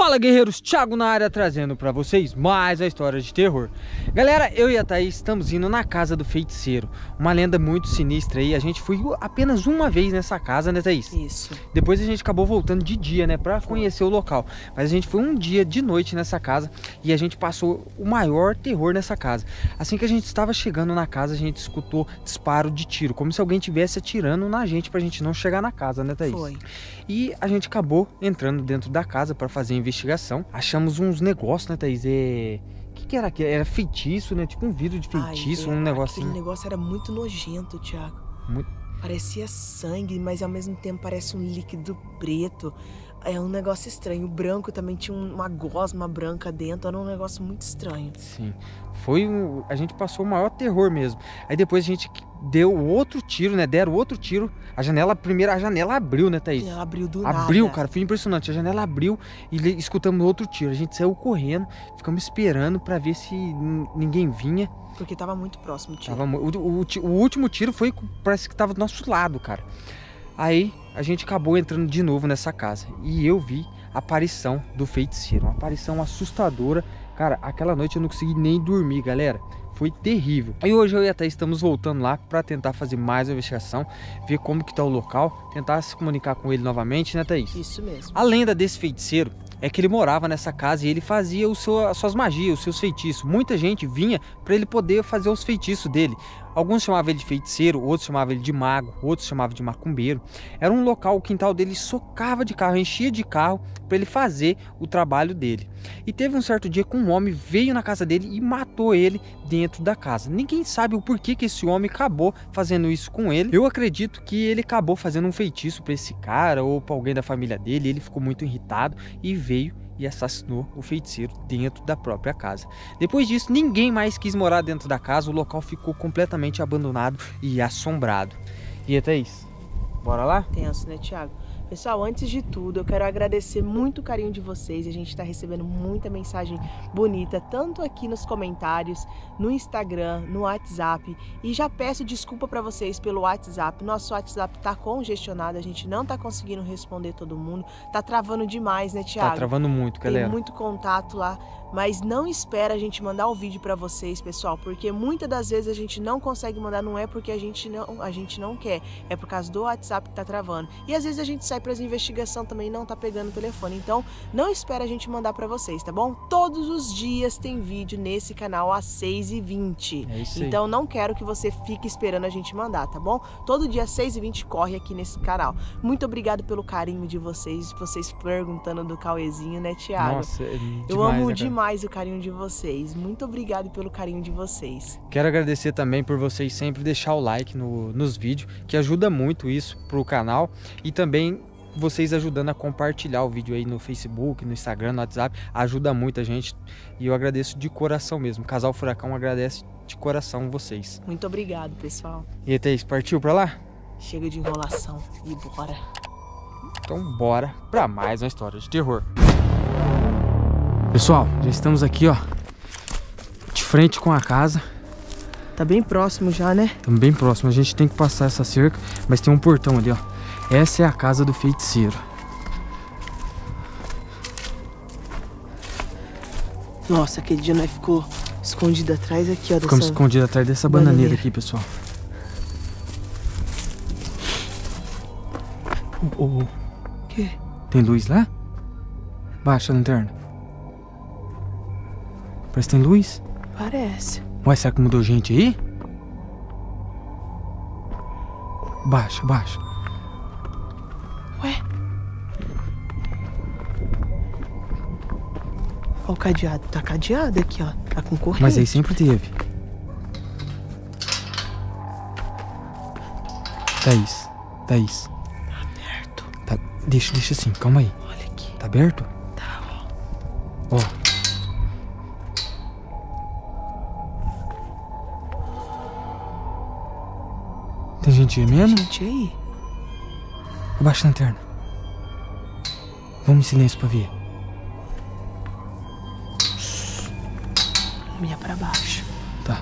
Fala, guerreiros, Thiago na área trazendo pra vocês mais a história de terror. Galera, eu e a Thaís estamos indo na casa do feiticeiro, uma lenda muito sinistra aí. A gente foi apenas uma vez nessa casa, né, Thaís? Isso. Depois a gente acabou voltando de dia, né, pra conhecer o local. Mas a gente foi um dia de noite nessa casa e a gente passou o maior terror nessa casa. Assim que a gente estava chegando na casa, a gente escutou disparo de tiro, como se alguém estivesse atirando na gente pra gente não chegar na casa, né, Thaís? Foi. E a gente acabou entrando dentro da casa para fazer a investigação. Achamos uns negócios, né, Thaís? O que era aquilo? Era feitiço, né? Tipo um vidro de feitiço, um negocinho. Aquele negócio era muito nojento, Thiago. Parecia sangue, mas ao mesmo tempo parece um líquido preto. É um negócio estranho. O branco também tinha uma gosma branca dentro. Era um negócio muito estranho. Sim. A gente passou o maior terror mesmo. Aí depois a gente deu outro tiro, né? Deram outro tiro. A janela abriu, né, Thaís? Ela abriu do nada. Abriu, cara. Foi impressionante. A janela abriu e escutamos outro tiro. A gente saiu correndo, ficamos esperando pra ver se ninguém vinha. Porque tava muito próximo o tiro. O último tiro parece que tava do nosso lado, cara. Aí a gente acabou entrando de novo nessa casa e eu vi a aparição do feiticeiro, uma aparição assustadora. Cara, aquela noite eu não consegui nem dormir, galera. Foi terrível. E hoje eu e a Thaís estamos voltando lá para tentar fazer mais uma investigação, ver como que tá o local, tentar se comunicar com ele novamente, né, Thaís? Isso mesmo. A lenda desse feiticeiro é que ele morava nessa casa e ele fazia as suas magias, os seus feitiços. Muita gente vinha para ele poder fazer os feitiços dele. Alguns chamavam ele de feiticeiro, outros chamavam ele de mago, outros chamavam de macumbeiro. Era um local, o quintal dele socava de carro, enchia de carro para ele fazer o trabalho dele. E teve um certo dia que um homem veio na casa dele e matou ele dentro da casa. Ninguém sabe o porquê que esse homem acabou fazendo isso com ele. Eu acredito que ele acabou fazendo um feitiço para esse cara ou para alguém da família dele. Ele ficou muito irritado e veio e assassinou o feiticeiro dentro da própria casa. Depois disso, ninguém mais quis morar dentro da casa. O local ficou completamente abandonado e assombrado. E até isso. Bora lá? Tenso, né, Thiago? Pessoal, antes de tudo, eu quero agradecer muito o carinho de vocês. A gente está recebendo muita mensagem bonita, tanto aqui nos comentários, no Instagram, no WhatsApp. E já peço desculpa para vocês pelo WhatsApp. Nosso WhatsApp tá congestionado, a gente não tá conseguindo responder todo mundo. Tá travando demais, né, Thiago? Tá travando muito, galera. Tem muito contato lá. Mas não espera a gente mandar o vídeo para vocês, pessoal, porque muitas das vezes a gente não consegue mandar, não é porque a gente não quer, é por causa do WhatsApp que tá travando. E às vezes a gente sai para as investigações também e não tá pegando o telefone. Então, não espera a gente mandar para vocês, tá bom? Todos os dias tem vídeo nesse canal às 6h20. É isso aí. Então, não quero que você fique esperando a gente mandar, tá bom? Todo dia às 6h20 corre aqui nesse canal. Muito obrigado pelo carinho de vocês perguntando do Cauêzinho, né, Thiago? Nossa, eu amo demais o carinho de vocês. Muito obrigado pelo carinho de vocês. Quero agradecer também por vocês sempre deixar o like nos vídeos, que ajuda muito isso pro canal, e também vocês ajudando a compartilhar o vídeo aí no Facebook, no Instagram, no WhatsApp, ajuda muito a gente e eu agradeço de coração mesmo. O Casal Furacão agradece de coração vocês. Muito obrigado, pessoal. E até isso, partiu pra lá? Chega de enrolação e bora. Então bora pra mais uma história de terror. Pessoal, já estamos aqui, ó, de frente com a casa. Tá bem próximo já, né? Estamos bem próximo, a gente tem que passar essa cerca, mas tem um portão ali, ó. Essa é a casa do feiticeiro. Nossa, aquele dia nós ficou escondido atrás aqui, ó. Ficamos escondidos atrás dessa bananeira aqui, pessoal. O quê? Tem luz lá? Baixa a lanterna. Parece que tem luz. Parece. Ué, será que mudou gente aí? Baixa, baixa. Ué? Ó o cadeado. Tá cadeado aqui, ó. Tá com corrente. Mas aí sempre teve. Thaís. Thaís. Tá aberto. Tá, deixa assim, calma aí. Olha aqui. Tá aberto? Tá, Ó. Tem gente aí mesmo? Tem gente aí? Abaixa a lanterna. Vamos em silêncio pra ver. Vamos pra baixo. Tá.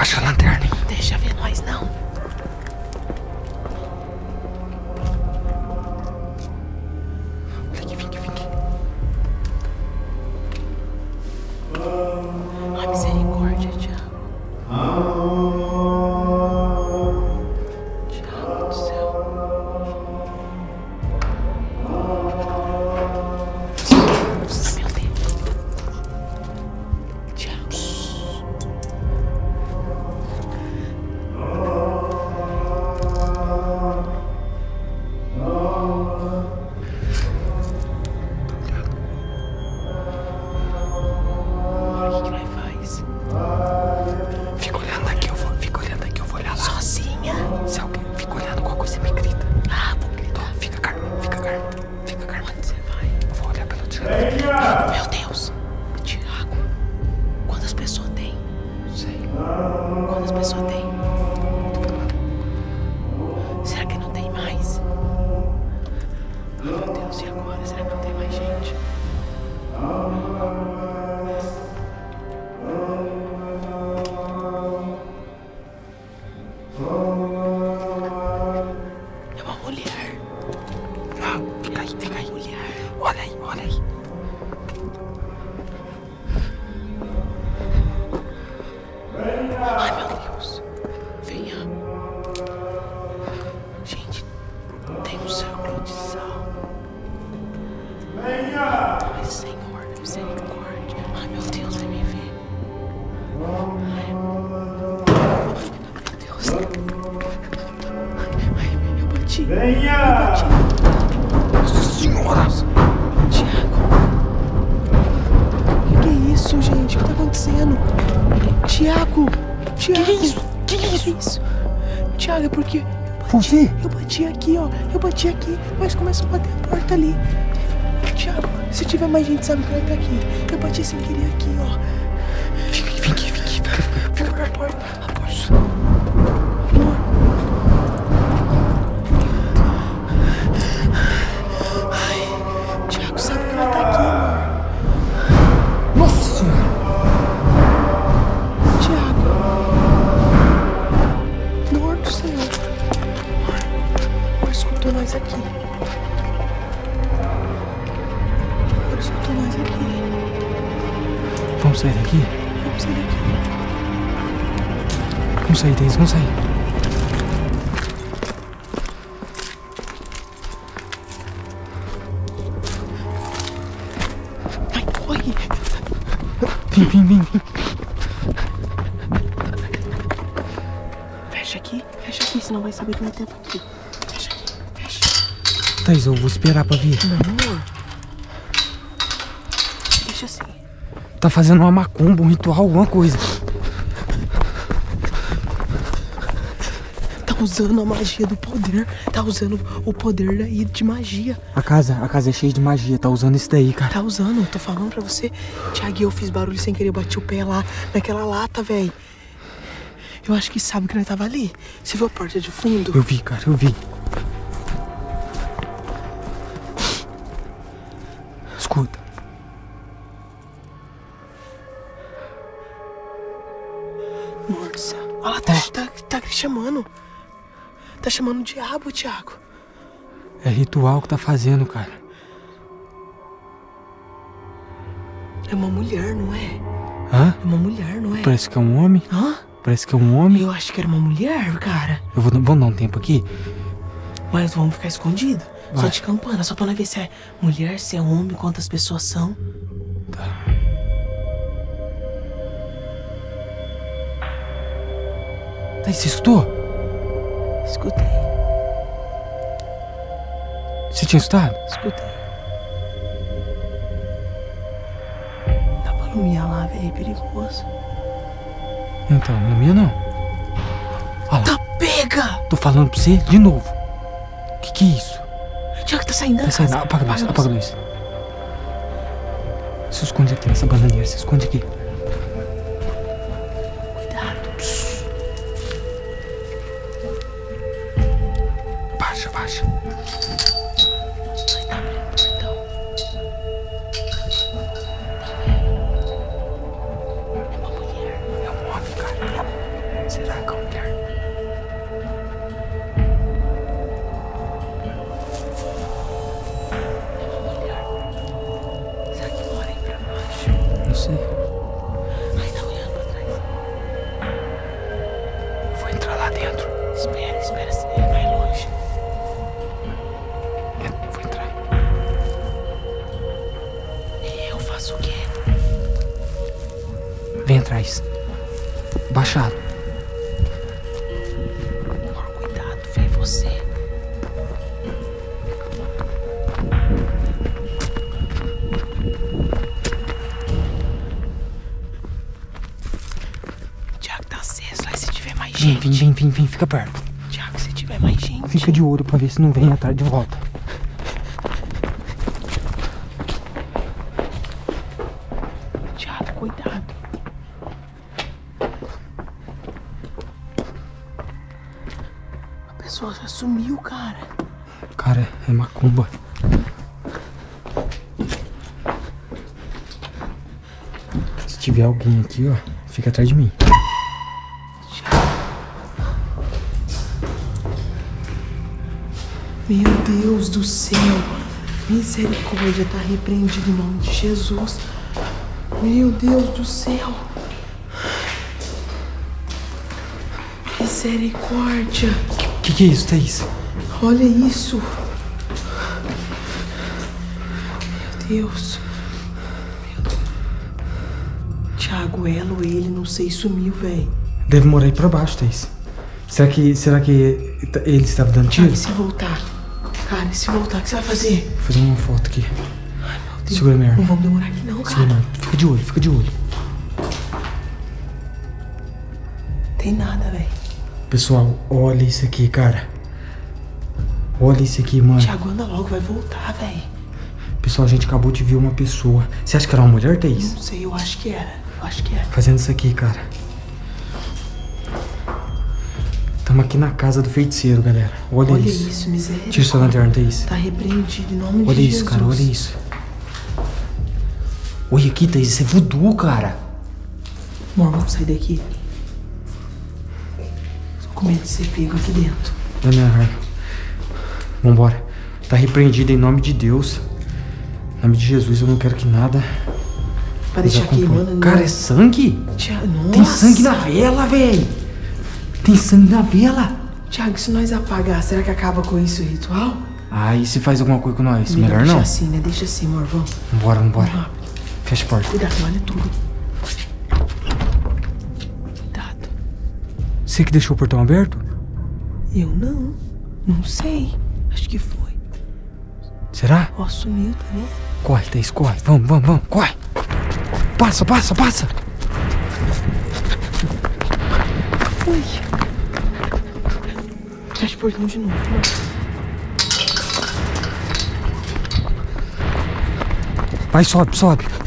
Abaixa a lanterna, hein? Deixa ver nós, não. Olha aqui, vem aqui, vem aqui. Ai, misericórdia, Thiago. Thiago do céu. Ai, meu Deus. Thiago. Olha o que nós faz. Fica olhando aqui, eu vou olhar lá. Sozinha? Se alguém fica olhando, qualquer coisa me grita. Ah, vou gritar. Fica calmo. Onde você vai? Eu vou olhar pelo tiro. Meu Deus. Thiago. Quantas pessoas tem? Não sei. Quantas pessoas tem? Será que não tem mais? Ai, meu Deus, e agora? Será que não tem mais gente? É uma mulher. Não, fica aí. Mulher. Olha aí. Ai, meu Deus. Venha. Gente, tem um círculo de sal. Ai, Senhor, misericórdia. Ai, meu Deus, vai me ver. Ai, meu Deus. Ai, eu bati. Venha! Nossa senhora! Thiago. Que é isso, gente? O que tá acontecendo? Thiago! Que isso? Thiago, é porque Você? eu bati aqui, ó. Eu bati aqui, mas começa a bater a porta ali. Thiago, se tiver mais gente, sabe que vai estar aqui. Eu bati sem querer aqui, ó. Vem aqui. Fica na porta. A porta. Ai, Thiago, sabe que ela tá aqui, amor. Nossa senhora! Thiago. Amor do céu. Amor, escutou nós aqui. Amor, escutou nós aqui. Vamos sair daqui? Vamos sair daqui. Vamos sair, Thaís, vamos sair. Vai, corre. Vem. Fecha aqui, senão vai saber que vai ter aqui. Fecha aqui, fecha. Thaís, eu vou esperar pra vir. Não, amor. Deixa assim. Tá fazendo uma macumba, um ritual, alguma coisa. Tá usando a magia do poder. Tá usando o poder daí de magia. A casa é cheia de magia, tá usando isso daí, cara. Tá usando, eu tô falando pra você. Thiago, eu fiz barulho sem querer, bati o pé lá naquela lata, velho. Eu acho que sabe que nós tava ali. Você viu a porta de fundo? Eu vi, cara, eu vi. Escuta. Amor do céu. Olha lá, tá chamando. Tá chamando o diabo, Thiago. É ritual que tá fazendo, cara. É uma mulher, não é? Hã? É uma mulher, não é? Parece que é um homem. Hã? Parece que é um homem. Eu acho que era uma mulher, cara. Vamos dar um tempo aqui? Mas vamos ficar escondido. Só Vai. de campana, só pra nós ver se é mulher, se é homem, quantas pessoas são. Tá. Thaís, você escutou? Escutei, Você tinha escutado? escutei. Dá pra iluminar lá, velho, é perigoso. Então, não é minha não. Olha lá, Tá pega! tô falando pra você de novo. Que é isso? Thiago, tá saindo da Tá saindo, casa. apaga a luz. Se esconde aqui nessa bananeira, se esconde aqui. Cuidado. Baixa. Nós tá abrindo o portão. É uma mulher. É um homem, cara. Será que é uma mulher? Será que mora aí pra baixo? Não sei. Ai, tá olhando pra trás. Vou entrar lá dentro. Espera, ele vai longe. Vou entrar. E eu faço o quê? Vem atrás. Baixado. Amor, cuidado, vem você. Tiago, tá aceso lá se tiver mais gente. Vem, fica perto. Tiago, se tiver mais gente. Fica de olho pra ver se não vem atrás de volta. Tiago, cuidado. A pessoa já sumiu, cara. Cara, é macumba. Se tiver alguém aqui, ó, fica atrás de mim. Meu Deus do céu. Misericórdia, tá repreendido em nome de Jesus. Meu Deus do céu. Misericórdia. Que é isso, Thaís? Olha isso. Meu Deus. Tiago, ela ou ele, não sei, sumiu, velho. Deve morar aí pra baixo, Thaís. Será que ele estava dando tiro? Cara, e se voltar? Cara, e se voltar, o que você vai fazer? Vou fazer uma foto aqui. Ai, meu Deus. Segura minha arma. Não vamos demorar aqui não, Segura minha cara. arma. Fica de olho. Tem nada, velho. Pessoal, olha isso aqui, cara. Olha isso aqui, mano. Tiago, anda logo, vai voltar, velho. Pessoal, a gente acabou de ver uma pessoa. Você acha que era uma mulher, Thaís? Não sei, eu acho que era. Fazendo isso aqui, cara. Estamos aqui na casa do feiticeiro, galera. Olha isso. Olha isso, miséria. Tira sua lanterna, Thaís. Tá repreendido em nome de Olha Jesus. isso, cara, olha isso. Olha aqui, Thaís, isso é voodoo, cara. Amor, vamos sair daqui. Tô com medo de ser pego aqui dentro. Dá minha arma. Vambora. Tá repreendido em nome de Deus. Em nome de Jesus, eu não quero que nada... Pra deixar queimando. Cara, é sangue? Tiago, nossa. Tem sangue na vela, velho. Tem sangue na vela. Tiago, se nós apagar, será que acaba com isso o ritual? Ah, e se faz alguma coisa com nós? Melhor não? Deixa assim, né? Deixa assim, amor, vamos. Vambora. Vamos rápido. Fecha a porta. Cuidado, olha tudo. Cuidado. Você que deixou o portão aberto? Eu não. Não sei. Acho que foi. Será? Ó, sumiu, tá vendo? Corre, Thaís, corre. Vamos, corre. Passa. Ui. Fecha o portão de novo, amor. Vai, sobe.